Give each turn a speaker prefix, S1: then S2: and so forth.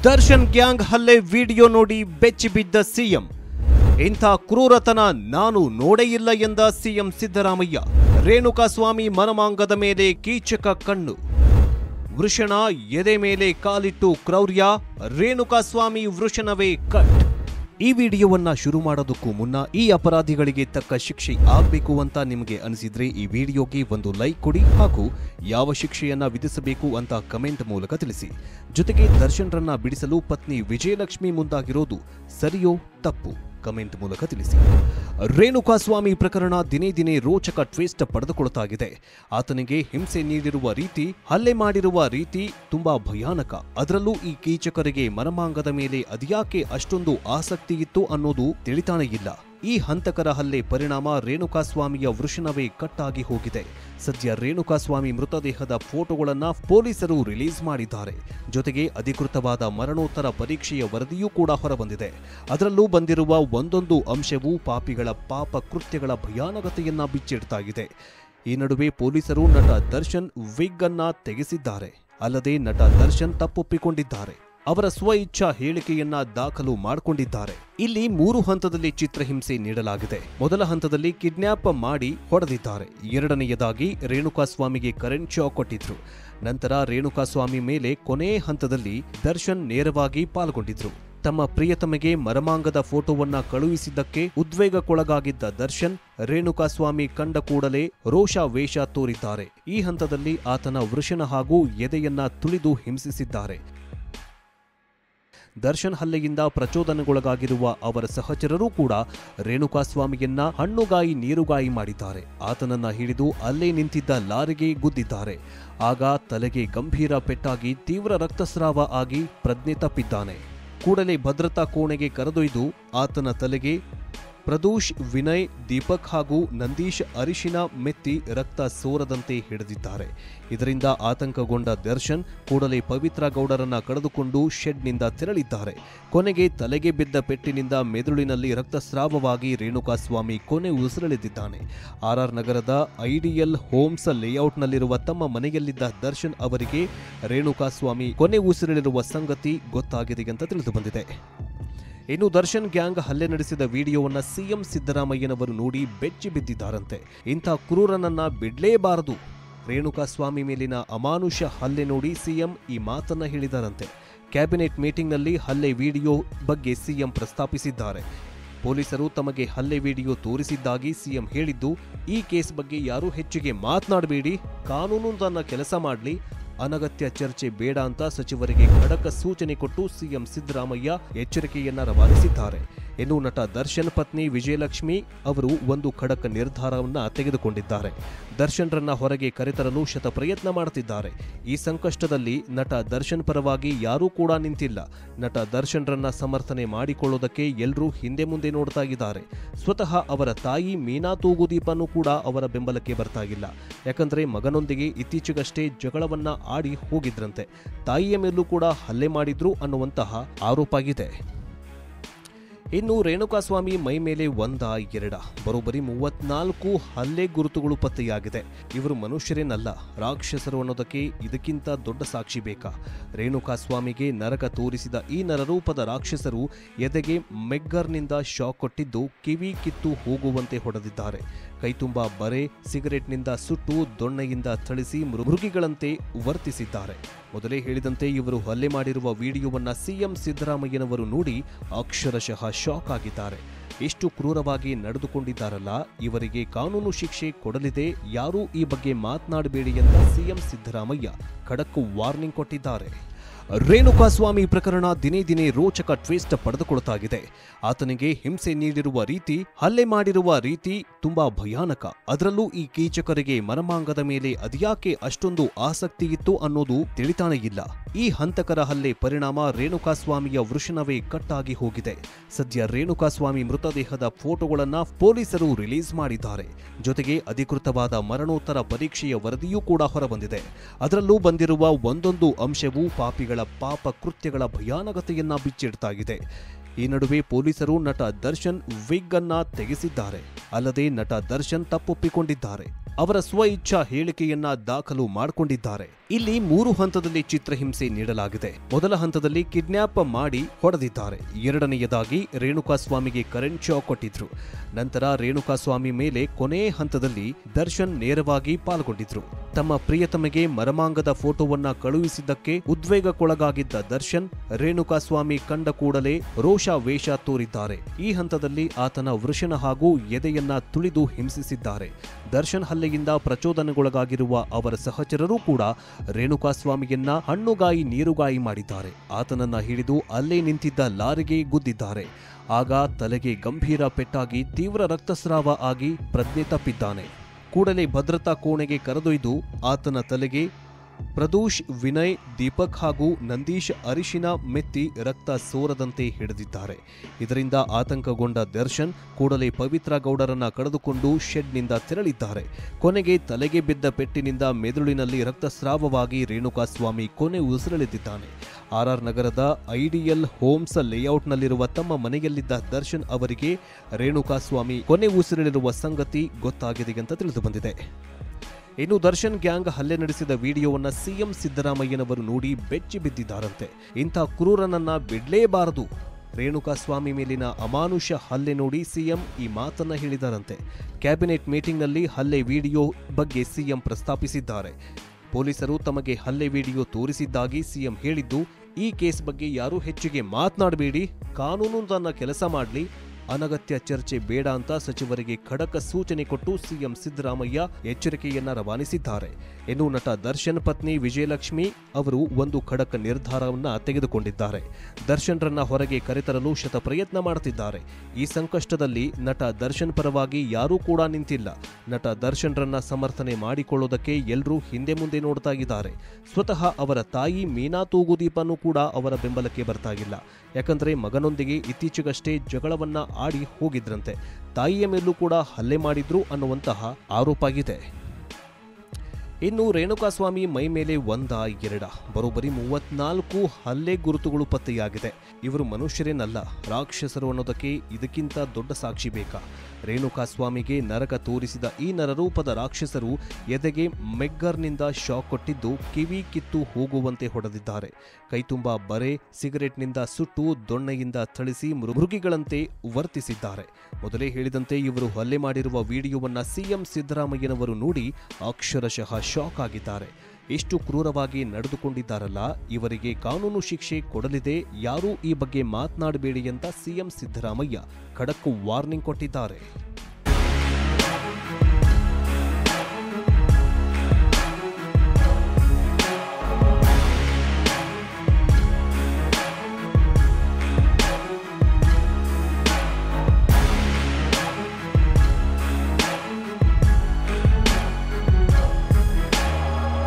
S1: Darshan gang ಹಲ್ಲೆ video ನೋಡಿ ಬೆಚ್ಚಿ ಬಿದ್ದ ಸಿಎಂ. ಇಂಥ ಕ್ರೂರತನ ನಾನು ನೋಡೇ ಇಲ್ಲ ಎಂದ ಸಿಎಂ ಸಿದ್ದರಾಮಯ್ಯ. ರೇಣುಕಾಸ್ವಾಮಿ ಮನಮಾಂಗದ ಮೇಲೆ ಕೀಚಕ ಕಣ್ಣು. ವೃಷಣ ಎದೆ ಮೇಲೆ ಕಾಲಿಟ್ಟು ಕ್ರೌರ್ಯ. ರೇಣುಕಾಸ್ವಾಮಿ ವೃಷಣವೇ ಕಟ್. ಈ ವಿಡಿಯೋವನ್ನ ಶುರು ಮಾಡೋದಕ್ಕೂ ಮುನ್ನ ಈ ಅಪರಾಧಿಗಳಿಗೆ ತಕ್ಕ ಶಿಕ್ಷೆ ಆಗಬೇಕು ಅಂತ ನಿಮಗೆ ಅನಿಸಿದ್ರೆ ಈ ವಿಡಿಯೋಗೆ ಒಂದು ಲೈಕ್ ಕೊಡಿ ಹಾಗೂ ಯಾವ ಶಿಕ್ಷೆಯನ್ನ ವಿಧಿಸಬೇಕು ಅಂತ ಕಮೆಂಟ್ ಮೂಲಕ ತಿಳಿಸಿ. ಜೊತೆಗೆ ದರ್ಶನ್ ರನ್ನ ಬಿಡಿಸಲು ಪತ್ನಿ ವಿಜಯಲಕ್ಷ್ಮಿ ಮುಂದಾಗಿರೋದು ಸರಿಯೋ ತಪ್ಪು ಕಮೆಂಟ್ ಮೂಲಕ ತಿಳಿಸಿ. ರೇಣುಕಾಸ್ವಾಮಿ ಪ್ರಕರಣ ದಿನೇ ದಿನೇ ರೋಚಕ ಟ್ವಿಸ್ಟ್ ಪಡೆದುಕೊಳ್ಳುತ್ತಾಗಿದೆ. ಆತನಿಗೆ ಹಿಂಸೆ ನೀಡಿರುವ ರೀತಿ, ಹಲ್ಲೆ ಮಾಡಿರುವ ರೀತಿ ತುಂಬಾ ಭಯಾನಕ. ಅದರಲ್ಲೂ ಈ ಕೀಚಕರಿಗೆ ಮನಮಾಂಗದ ಮೇಲೆ ಅದ್ಯಾಕೆ ಅಷ್ಟೊಂದು ಆಸಕ್ತಿ ಇತ್ತು ಅನ್ನೋದು ತಿಳಿತಾನೇ ಇಲ್ಲ. ಈ ಹಂತಕರ ಹಲ್ಲೆ ಪರಿಣಾಮ ರೇಣುಕಾಸ್ವಾಮಿಯ ವೃಷಣವೇ ಕಟ್ಟಾಗಿ ಹೋಗಿದೆ. ಸದ್ಯ ರೇಣುಕಾಸ್ವಾಮಿ ಮೃತದೇಹದ ಫೋಟೋಗಳನ್ನ ಪೊಲೀಸರು ರಿಲೀಸ್ ಮಾಡಿದ್ದಾರೆ. ಜೊತೆಗೆ ಅಧಿಕೃತವಾದ ಮರಣೋತ್ತರ ಪರೀಕ್ಷೆಯ ವರದಿಯೂ ಕೂಡ ಹೊರಬಂದಿದೆ. ಅದರಲ್ಲೂ ಬಂದಿರುವ ಒಂದೊಂದು ಅಂಶವೂ ಪಾಪಿಗಳ ಪಾಪ ಕೃತ್ಯಗಳ ಭಯಾನಕತೆಯನ್ನ ಬಿಚ್ಚಿಡ್ತಾ ಇದೆ. ಈ ನಡುವೆ ಪೊಲೀಸರು ನಟ ದರ್ಶನ್ ವಿಗ್ ಅನ್ನ ತೆಗೆಸಿದ್ದಾರೆ. ಅಲ್ಲದೆ ನಟ ದರ್ಶನ್ ತಪ್ಪೊಪ್ಪಿಕೊಂಡಿದ್ದಾರೆ. ಅವರ ಸ್ವಇಚ್ಛಾ ಹೇಳಿಕೆಯನ್ನ ದಾಖಲು ಮಾಡಿಕೊಂಡಿದ್ದಾರೆ. ಇಲ್ಲಿ 3 ಹಂತದಲ್ಲಿ ಚಿತ್ರಹಿಂಸೆ ನೀಡಲಾಗಿದೆ. ಮೊದಲ ಹಂತದಲ್ಲಿ ಕಿಡ್ನಾಪ್ ಮಾಡಿ ಹೊಡೆದಿದ್ದಾರೆ. ಎರಡನೆಯದಾಗಿ ರೇಣುಕಾಸ್ವಾಮಿಗೆ ಕರೆಂಟ್ ಶಾಕ್ ಕೊಟ್ಟಿದ್ರು. ನಂತರ ರೇಣುಕಾಸ್ವಾಮಿ ಮೇಲೆ ಕೊನೆ ಹಂತದಲ್ಲಿ ದರ್ಶನ್ ನೇರವಾಗಿ ಪಾಲ್ಗೊಂಡಿದ್ರು. ತಮ್ಮ ಪ್ರಿಯತಮೆಗೆ ಮರಮಾಂಗದ ಫೋಟೋವನ್ನ ಕಳುಹಿಸಿದ್ದಕ್ಕೆ ಉದ್ವೇಗಕ್ಕೊಳಗಾಗಿದ್ದ ದರ್ಶನ್ ರೇಣುಕಾಸ್ವಾಮಿ ಕಂಡ ಕೂಡಲೇ ರೋಷಾವೇಶ ತೋರಿದ್ದಾರೆ. ಈ ಹಂತದಲ್ಲಿ ಆತನ ವೃಷಣ ಹಾಗೂ ಎದೆಯನ್ನ ತುಳಿದು ಹಿಂಸಿಸಿದ್ದಾರೆ. ದರ್ಶನ್ ಹಲ್ಲೆಯಿಂದ ಪ್ರಚೋದನೆಗೊಳಗಾಗಿರುವ ಅವರ ಸಹಚರರೂ ಕೂಡ ರೇಣುಕಾಸ್ವಾಮಿಯನ್ನ ಹಣ್ಣುಗಾಯಿ ನೀರುಗಾಯಿ ಮಾಡಿದ್ದಾರೆ. ಆತನನ್ನ ಹಿಡಿದು ಅಲ್ಲೇ ನಿಂತಿದ್ದ ಲಾರಿಗೆ ಗುದ್ದಿದ್ದಾರೆ. ಆಗ ತಲೆಗೆ ಗಂಭೀರ ಪೆಟ್ಟಾಗಿ ತೀವ್ರ ರಕ್ತಸ್ರಾವ ಆಗಿ ಪ್ರಜ್ಞೆ ತಪ್ಪಿದ್ದಾನೆ. ಕೂಡಲೇ ಭದ್ರತಾ ಕೋಣೆಗೆ ಕರೆದೊಯ್ದು ಆತನ ತಲೆಗೆ ಪ್ರದೂಷ್, ವಿನಯ್, ದೀಪಕ್ ಹಾಗೂ ನಂದೀಶ್ ಅರಿಶಿನ ಮೆತ್ತಿ ರಕ್ತ ಸೋರದಂತೆ ಹಿಡಿದಿದ್ದಾರೆ. ಇದರಿಂದ ಆತಂಕಗೊಂಡ ದರ್ಶನ್ ಕೂಡಲೇ ಪವಿತ್ರ ಗೌಡರನ್ನ ಕಳೆದುಕೊಂಡು ಶೆಡ್ನಿಂದ ತೆರಳಿದ್ದಾರೆ. ಕೊನೆಗೆ ತಲೆಗೆ ಬಿದ್ದ ಪೆಟ್ಟಿನಿಂದ ಮೆದುಳಿನಲ್ಲಿ ರಕ್ತಸ್ರಾವವಾಗಿ ರೇಣುಕಾಸ್ವಾಮಿ ಕೊನೆ ಉಸಿರೆಳೆದಿದ್ದಾನೆ. ಆರ್ಆರ್ ನಗರದ ಐಡಿಯಲ್ ಹೋಮ್ಸ್ ಲೇಔಟ್ನಲ್ಲಿರುವ ತಮ್ಮ ಮನೆಯಲ್ಲಿದ್ದ ದರ್ಶನ್ ಅವರಿಗೆ ರೇಣುಕಾಸ್ವಾಮಿ ಕೊನೆ ಉಸಿರೆಳೆದಿರುವ ಸಂಗತಿ ಗೊತ್ತಾಗಿದೆ ಅಂತ ತಿಳಿದುಬಂದಿದೆ. ಇನ್ನು ದರ್ಶನ್ ಗ್ಯಾಂಗ್ ಹಲ್ಲೆ ನಡೆಸಿದ ವಿಡಿಯೋವನ್ನ ಸಿಎಂ ಸಿದ್ದರಾಮಯ್ಯನವರು ನೋಡಿ ಬೆಚ್ಚಿ ಬಿದ್ದಿದ್ದಾರಂತೆ. ಇಂಥ ಕ್ರೂರನನ್ನ ಬಿಡ್ಲೇಬಾರದು. ರೇಣುಕಾಸ್ವಾಮಿ ಮೇಲಿನ ಅಮಾನುಷ ಹಲ್ಲೆ ನೋಡಿ ಸಿಎಂ ಈ ಮಾತನ್ನ ಹೇಳಿದಾರಂತೆ. ಕ್ಯಾಬಿನೆಟ್ ಮೀಟಿಂಗ್ನಲ್ಲಿ ಹಲ್ಲೆ ವಿಡಿಯೋ ಬಗ್ಗೆ ಸಿಎಂ ಪ್ರಸ್ತಾಪಿಸಿದ್ದಾರೆ. ಪೊಲೀಸರು ತಮಗೆ ಹಲ್ಲೆ ವಿಡಿಯೋ ತೋರಿಸಿದ್ದಾಗಿ ಸಿಎಂ ಹೇಳಿದ್ದು, ಈ ಕೇಸ್ ಬಗ್ಗೆ ಯಾರೂ ಹೆಚ್ಚಿಗೆ ಮಾತನಾಡಬೇಡಿ, ಕಾನೂನು ತನ್ನ ಕೆಲಸ ಮಾಡಲಿ, ಅನಗತ್ಯ ಚರ್ಚೆ ಬೇಡ ಅಂತ ಸಚಿವರಿಗೆ ಖಡಕ ಸೂಚನೆ ಕೊಟ್ಟು ಸಿಎಂ ಸಿದ್ದರಾಮಯ್ಯ ಎಚ್ಚರಿಕೆಯನ್ನ ರವಾನಿಸಿದ್ದಾರೆ. ಇನ್ನು ನಟ ದರ್ಶನ್ ಪತ್ನಿ ವಿಜಯಲಕ್ಷ್ಮಿ ಅವರು ಒಂದು ಖಡಕ್ ನಿರ್ಧಾರವನ್ನ ತೆಗೆದುಕೊಂಡಿದ್ದಾರೆ. ದರ್ಶನ್ ರನ್ನ ಹೊರಗೆ ಕರೆತರಲು ಶತ ಪ್ರಯತ್ನ ಮಾಡುತ್ತಿದ್ದಾರೆ. ಈ ಸಂಕಷ್ಟದಲ್ಲಿ ನಟ ದರ್ಶನ್ ಪರವಾಗಿ ಯಾರೂ ಕೂಡ ನಿಂತಿಲ್ಲ. ನಟ ದರ್ಶನ್ ರನ್ನ ಸಮರ್ಥನೆ ಮಾಡಿಕೊಳ್ಳೋದಕ್ಕೆ ಎಲ್ಲರೂ ಹಿಂದೆ ಮುಂದೆ ನೋಡ್ತಾ ಇದ್ದಾರೆ. ಸ್ವತಃ ಅವರ ತಾಯಿ ಮೀನಾ ತೂಗುದೀಪನೂ ಕೂಡ ಅವರ ಬೆಂಬಲಕ್ಕೆ ಬರ್ತಾ ಇಲ್ಲ. ಯಾಕಂದ್ರೆ ಮಗನೊಂದಿಗೆ ಇತ್ತೀಚೆಗಷ್ಟೇ ಜಗಳವನ್ನ ಆಡಿ ಹೋಗಿದ್ರಂತೆ. ತಾಯಿಯ ಮೇಲೂ ಕೂಡ ಹಲ್ಲೆ ಮಾಡಿದ್ರು ಅನ್ನುವಂತಹ ಆರೋಪ ಇದೆ. ಇನ್ನು ರೇಣುಕಾಸ್ವಾಮಿ ಮೈ ಮೇಲೆ ಎರಡ ಬರೋಬ್ಬರಿ 34 ಹಲ್ಲೆ ಗುರುತುಗಳು ಪತ್ತೆಯಾಗಿದೆ. ಇವರು ಮನುಷ್ಯರೇನಲ್ಲ, ರಾಕ್ಷಸರು ಅನ್ನೋದಕ್ಕೆ ಇದಕ್ಕಿಂತ ದೊಡ್ಡ ಸಾಕ್ಷಿ ಬೇಕಾ? ರೇಣುಕಾಸ್ವಾಮಿಗೆ ನರಕ ತೋರಿಸಿದ ಈ ನರರೂಪದ ರಾಕ್ಷಸರು ಎದೆಗೆ ಮೆಗ್ಗರ್ನಿಂದ ಶಾಕ್ ಕೊಟ್ಟಿದ್ದು, ಕಿವಿ ಕಿತ್ತು ಹೋಗುವಂತೆ ಹೊಡೆದಿದ್ದಾರೆ. ಕೈತುಂಬಾ ಬರೆ, ಸಿಗರೆಟ್ನಿಂದ ಸುಟ್ಟು ದೊಣ್ಣೆಯಿಂದ ಥಳಿಸಿ ಮೃಗಿಗಳಂತೆ ವರ್ತಿಸಿದ್ದಾರೆ. ಮೊದಲೇ ಹೇಳಿದಂತೆ ಇವರು ಹಲ್ಲೆ ಮಾಡಿರುವ ವಿಡಿಯೋವನ್ನ ಸಿಎಂ ಸಿದ್ದರಾಮಯ್ಯನವರು ನೋಡಿ ಅಕ್ಷರಶಃ ಶಾಕ್ ಆಗಿದ್ದಾರೆ. ಎಷ್ಟು ಕ್ರೂರವಾಗಿ ನಡೆದುಕೊಂಡಿದ್ದಾರಲ್ಲ, ಇವರಿಗೆ ಕಾನೂನು ಶಿಕ್ಷೆ ಕೊಡಲಿದೆ, ಯಾರೂ ಈ ಬಗ್ಗೆ ಮಾತನಾಡಬೇಡಿ ಅಂತ ಸಿಎಂ ಸಿದ್ದರಾಮಯ್ಯ ಖಡಕ್ ವಾರ್ನಿಂಗ್ ಕೊಟ್ಟಿದ್ದಾರೆ. ರೇಣುಕಾಸ್ವಾಮಿ ಪ್ರಕರಣ ದಿನೇ ದಿನೇ ರೋಚಕ ಟ್ವಿಸ್ಟ್ ಪಡೆದುಕೊಳ್ಳುತ್ತಾಗಿದೆ. ಆತನಿಗೆ ಹಿಂಸೆ ನೀಡಿರುವ ರೀತಿ, ಹಲ್ಲೆ ಮಾಡಿರುವ ರೀತಿ ತುಂಬಾ ಭಯಾನಕ. ಅದರಲ್ಲೂ ಈ ಕೀಚಕರಿಗೆ ಮನಮಾಂಗದ ಮೇಲೆ ಅದ್ಯಾಕೆ ಅಷ್ಟೊಂದು ಆಸಕ್ತಿ ಇತ್ತು ಅನ್ನೋದು ತಿಳಿತಾನೇ ಇಲ್ಲ. ಈ ಹಂತಕರ ಹಲ್ಲೆ ಪರಿಣಾಮ ರೇಣುಕಾಸ್ವಾಮಿಯ ವೃಷಣವೇ ಕಟ್ಟಾಗಿ ಹೋಗಿದೆ. ಸದ್ಯ ರೇಣುಕಾಸ್ವಾಮಿ ಮೃತದೇಹದ ಫೋಟೋಗಳನ್ನ ಪೊಲೀಸರು ರಿಲೀಸ್ ಮಾಡಿದ್ದಾರೆ. ಜೊತೆಗೆ ಅಧಿಕೃತವಾದ ಮರಣೋತ್ತರ ಪರೀಕ್ಷೆಯ ವರದಿಯೂ ಕೂಡ ಹೊರಬಂದಿದೆ. ಅದರಲ್ಲೂ ಬಂದಿರುವ ಒಂದೊಂದು ಅಂಶವೂ ಪಾಪಿಗಳ ಪಾಪ ಕೃತ್ಯಗಳ ಭಯಾನಕತೆಯನ್ನ ಬಿಚ್ಚಿಡ್ತಾ ಇದೆ. ಈ ನಡುವೆ ಪೊಲೀಸರು ನಟ ದರ್ಶನ್ ವಿಗ್ ಅನ್ನ ತೆಗೆಸಿದ್ದಾರೆ. ಅಲ್ಲದೆ ನಟ ದರ್ಶನ್ ತಪ್ಪೊಪ್ಪಿಕೊಂಡಿದ್ದಾರೆ. ಅವರ ಸ್ವಇಚ್ಛಾ ಹೇಳಿಕೆಯನ್ನ ದಾಖಲು ಮಾಡಿಕೊಂಡಿದ್ದಾರೆ. ಇಲ್ಲಿ 3 ಹಂತದಲ್ಲಿ ಚಿತ್ರಹಿಂಸೆ ನೀಡಲಾಗಿದೆ. ಮೊದಲ ಹಂತದಲ್ಲಿ ಕಿಡ್ನಾಪ್ ಮಾಡಿ ಹೊಡೆದಿದ್ದಾರೆ. ಎರಡನೆಯದಾಗಿ ರೇಣುಕಾಸ್ವಾಮಿಗೆ ಕರೆಂಟ್ ಶಾಕ್ ಕೊಟ್ಟಿದ್ರು. ನಂತರ ರೇಣುಕಾಸ್ವಾಮಿ ಮೇಲೆ ಕೊನೆ ಹಂತದಲ್ಲಿ ದರ್ಶನ್ ನೇರವಾಗಿ ಪಾಲ್ಗೊಂಡಿದ್ರು. ತಮ್ಮ ಪ್ರಿಯತಮೆಗೆ ಮರಮಾಂಗದ ಫೋಟೋವನ್ನ ಕಳುಹಿಸಿದ್ದಕ್ಕೆ ಉದ್ವೇಗಕ್ಕೊಳಗಾಗಿದ್ದ ದರ್ಶನ್ ರೇಣುಕಾಸ್ವಾಮಿ ಕಂಡ ಕೂಡಲೇ ರೋಷಾವೇಶ ತೋರಿದ್ದಾರೆ. ಈ ಹಂತದಲ್ಲಿ ಆತನ ವೃಷಣ ಹಾಗೂ ಎದೆಯನ್ನ ತುಳಿದು ಹಿಂಸಿಸಿದ್ದಾರೆ. ದರ್ಶನ್ ಹಲ್ಲೆಯಿಂದ ಪ್ರಚೋದನೆಗೊಳಗಾಗಿರುವ ಅವರ ಸಹಚರರು ಕೂಡ ರೇಣುಕಾಸ್ವಾಮಿಯನ್ನ ಹಣ್ಣುಗಾಯಿ ನೀರುಗಾಯಿ ಮಾಡಿದ್ದಾರೆ. ಆತನನ್ನ ಹಿಡಿದು ಅಲ್ಲೇ ನಿಂತಿದ್ದ ಲಾರಿಗೆ ಗುದ್ದಿದ್ದಾರೆ. ಆಗ ತಲೆಗೆ ಗಂಭೀರ ಪೆಟ್ಟಾಗಿ ತೀವ್ರ ರಕ್ತಸ್ರಾವ ಆಗಿ ಪ್ರಜ್ಞೆ ತಪ್ಪಿದ್ದಾನೆ. ಕೂಡಲೇ ಭದ್ರತಾ ಕೋಣೆಗೆ ಕರೆದೊಯ್ದು ಆತನ ತಲೆಗೆ ಪ್ರದೂಷ್, ವಿನಯ್, ದೀಪಕ್ ಹಾಗೂ ನಂದೀಶ್ ಅರಿಶಿನ ಮೆತ್ತಿ ರಕ್ತ ಸೋರದಂತೆ ಹಿಡಿದಿದ್ದಾರೆ. ಇದರಿಂದ ಆತಂಕಗೊಂಡ ದರ್ಶನ್ ಕೂಡಲೇ ಪವಿತ್ರ ಗೌಡರನ್ನ ಕಳೆದುಕೊಂಡು ಶೆಡ್ನಿಂದ ತೆರಳಿದ್ದಾರೆ. ಕೊನೆಗೆ ತಲೆಗೆ ಬಿದ್ದ ಪೆಟ್ಟಿನಿಂದ ಮೆದುಳಿನಲ್ಲಿ ರಕ್ತಸ್ರಾವವಾಗಿ ರೇಣುಕಾಸ್ವಾಮಿ ಕೊನೆ ಉಸಿರೆಳೆದಿದ್ದಾನೆ. ಆರ್ಆರ್ ನಗರದ ಐಡಿಯಲ್ ಹೋಮ್ಸ್ ಲೇಔಟ್ನಲ್ಲಿರುವ ತಮ್ಮ ಮನೆಯಲ್ಲಿದ್ದ ದರ್ಶನ್ ಅವರಿಗೆ ರೇಣುಕಾಸ್ವಾಮಿ ಕೊನೆ ಉಸಿರೆಳೆದಿರುವ ಸಂಗತಿ ಗೊತ್ತಾಗಿದೆ ಅಂತ ತಿಳಿದುಬಂದಿದೆ. ಇನ್ನು ದರ್ಶನ್ ಗ್ಯಾಂಗ್ ಹಲ್ಲೆ ನಡೆಸಿದ ವಿಡಿಯೋವನ್ನ ಸಿಎಂ ಸಿದ್ದರಾಮಯ್ಯನವರು ನೋಡಿ ಬೆಚ್ಚಿ ಬಿದ್ದಿದ್ದಾರಂತೆ. ಇಂಥ ಕ್ರೂರನನ್ನ ಬಿಡಲೇಬಾರದು. ರೇಣುಕಾಸ್ವಾಮಿ ಮೇಲಿನ ಅಮಾನುಷ ಹಲ್ಲೆ ನೋಡಿ ಸಿಎಂ ಈ ಮಾತನ್ನ ಹೇಳಿದಾರಂತೆ. ಕ್ಯಾಬಿನೆಟ್ ಮೀಟಿಂಗ್ನಲ್ಲಿ ಹಲ್ಲೆ ವಿಡಿಯೋ ಬಗ್ಗೆ ಸಿಎಂ ಪ್ರಸ್ತಾಪಿಸಿದ್ದಾರೆ. ಪೊಲೀಸರು ತಮಗೆ ಹಲ್ಲೆ ವಿಡಿಯೋ ತೋರಿಸಿದ್ದಾಗಿ ಸಿಎಂ ಹೇಳಿದ್ದು, ಈ ಕೇಸ್ ಬಗ್ಗೆ ಯಾರೂ ಹೆಚ್ಚಿಗೆ ಮಾತನಾಡಬೇಡಿ, ಕಾನೂನು ತನ್ನ ಕೆಲಸ ಮಾಡಲಿ, ಅನಗತ್ಯ ಚರ್ಚೆ ಬೇಡ ಅಂತ ಸಚಿವರಿಗೆ ಖಡಕ ಸೂಚನೆ ಕೊಟ್ಟು ಸಿಎಂ ಸಿದ್ದರಾಮಯ್ಯ ಎಚ್ಚರಿಕೆಯನ್ನ ರವಾನಿಸಿದ್ದಾರೆ. ಇನ್ನು ನಟ ದರ್ಶನ್ ಪತ್ನಿ ವಿಜಯಲಕ್ಷ್ಮಿ ಅವರು ಒಂದು ಖಡಕ ನಿರ್ಧಾರವನ್ನ ತೆಗೆದುಕೊಂಡಿದ್ದಾರೆ. ದರ್ಶನ್ರನ್ನ ಹೊರಗೆ ಕರೆತರಲು ಶತಪ್ರಯತ್ನ ಮಾಡುತ್ತಿದ್ದಾರೆ. ಈ ಸಂಕಷ್ಟದಲ್ಲಿ ನಟ ದರ್ಶನ್ ಪರವಾಗಿ ಯಾರೂ ಕೂಡ ನಿಂತಿಲ್ಲ. ನಟ ದರ್ಶನ್ರನ್ನ ಸಮರ್ಥನೆ ಮಾಡಿಕೊಳ್ಳೋದಕ್ಕೆ ಎಲ್ಲರೂ ಹಿಂದೆ ಮುಂದೆ ನೋಡ್ತಾ ಇದ್ದಾರೆ. ಸ್ವತಃ ಅವರ ತಾಯಿ ಮೀನಾ ತೂಗುದೀಪನೂ ಕೂಡ ಅವರ ಬೆಂಬಲಕ್ಕೆ ಬರ್ತಾ ಇಲ್ಲ. ಯಾಕಂದ್ರೆ ಮಗನೊಂದಿಗೆ ಇತ್ತೀಚೆಗಷ್ಟೇ ಜಗಳವನ್ನ ಆಡಿ ಹೋಗಿದ್ರಂತೆ. ತಾಯಿಯ ಮೇಲೂ ಕೂಡ ಹಲ್ಲೆ ಮಾಡಿದ್ರು ಅನ್ನುವಂತಹ ಆರೋಪ ಇದೆ. ಇನ್ನು ರೇಣುಕಾಸ್ವಾಮಿ ಮೈ ಮೇಲೆ ಬರೋಬ್ಬರಿ 34 ಹಲ್ಲೆ ಗುರುತುಗಳು ಪತ್ತೆಯಾಗಿದೆ. ಇವರು ಮನುಷ್ಯರೇನಲ್ಲ, ರಾಕ್ಷಸರು ಅನ್ನೋದಕ್ಕೆ ಇದಕ್ಕಿಂತ ದೊಡ್ಡ ಸಾಕ್ಷಿ ಬೇಕಾ? ರೇಣುಕಾಸ್ವಾಮಿಗೆ ನರಕ ತೋರಿಸಿದ ಈ ನರರೂಪದ ರಾಕ್ಷಸರು ಎದೆಗೆ ಮೆಗ್ಗರ್ನಿಂದ ಶಾಕ್ ಕೊಟ್ಟಿದ್ದು, ಕಿವಿ ಕಿತ್ತು ಹೋಗುವಂತೆ ಹೊಡೆದಿದ್ದಾರೆ. ಕೈತುಂಬಾ ಬರೆ, ಸಿಗರೆಟ್ನಿಂದ ಸುಟ್ಟು ದೊಣ್ಣೆಯಿಂದ ಥಳಿಸಿ ಮೃಗಿಗಳಂತೆ ವರ್ತಿಸಿದ್ದಾರೆ. ಮೊದಲೇ ಹೇಳಿದಂತೆ ಇವರು ಹಲ್ಲೆ ಮಾಡಿರುವ ವಿಡಿಯೋವನ್ನ ಸಿಎಂ ಸಿದ್ದರಾಮಯ್ಯನವರು ನೋಡಿ ಅಕ್ಷರಶಃ ಶಾಕ್ ಆಗಿದ್ದಾರೆ. ಎಷ್ಟು ಕ್ರೂರವಾಗಿ ನಡೆದುಕೊಂಡಿದ್ದಾರಲ್ಲ, ಇವರಿಗೆ ಕಾನೂನು ಶಿಕ್ಷೆ ಕೊಡಲಿದೆ, ಯಾರೂ ಈ ಬಗ್ಗೆ ಮಾತನಾಡಬೇಡಿ ಅಂತ ಸಿಎಂ ಸಿದ್ದರಾಮಯ್ಯ ಖಡಕ್ ವಾರ್ನಿಂಗ್ ಕೊಟ್ಟಿದ್ದಾರೆ.